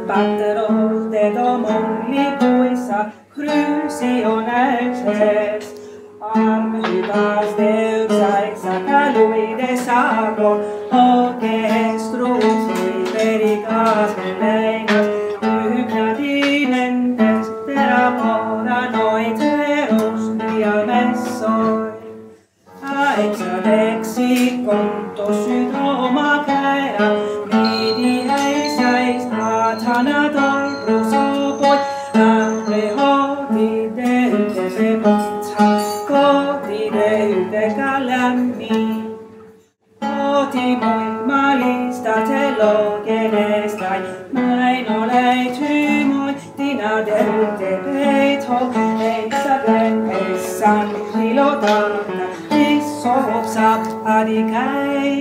patteros de domon lipuissa crucioneces armhytas deusaexa caluides agro orchestrus pericas meleinas hypnatinentes terapora noiteros diamessoi aexa lexicon tosydroma caera midi eiseis atanator prosopoi aprehodidente sepizza cotideude calammi otimoi malista telogenestai mainolei tymoi dinadente peto exagen essan pilotata isopsap adicai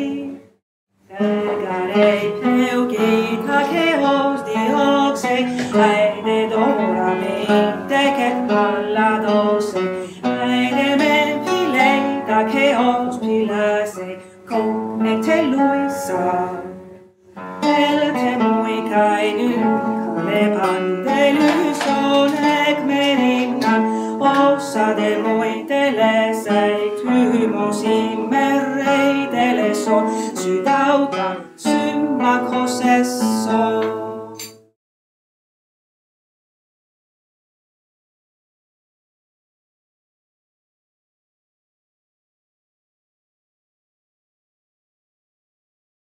Egarei eugita cheos dioxe aede doramente que palladose aede men fileita cheos pilase connete luisa el temui cae nucale pandeluson ec merinan ossa de moi telesei tymos immerrei teleson sydauta symma cossesso